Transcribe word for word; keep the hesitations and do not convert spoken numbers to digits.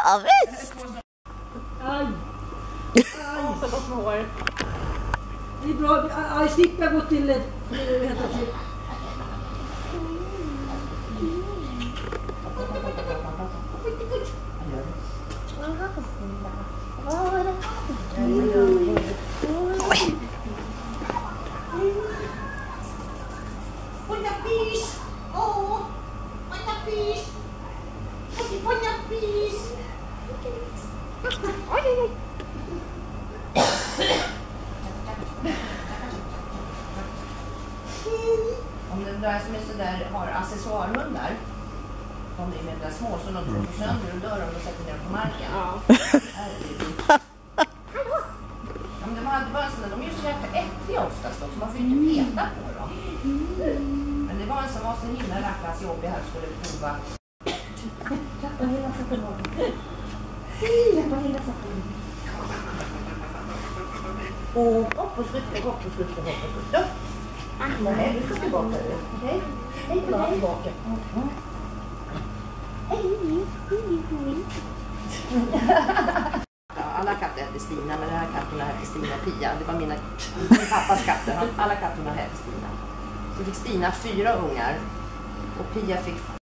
Ja, visst. Aj. Aj. Så gott med hår. Det är bra. Aj, slippa gå till... Vänta till. Oj. Punya pis. Oh, punya pis. Punya pis. Oj, oj, oj. Om den där som är så där har accessoarhundar, de är med där små så de trycker sönder och dör om de sätter ner på marken. Ja. Herregud. Ja, men de, hade bara såna, de är ju så jäkla äckliga oftast också, man får ju inte peta på dem. Men det var en som var så himla rackarns jobbig här skulle prova. Klappa hela saken av. Klappa hela saken. Och upp och sluta, upp och sluta, upp och sluta. Nej, du ska tillbaka nu. Okej? Hej på dig. Tillbaka. Ja, alla katter hette Stina, men den här katterna hette Stina och Pia. Det var mina, min pappas katter. Alla katterna hette Stina. Så fick Stina fyra ungar och Pia fick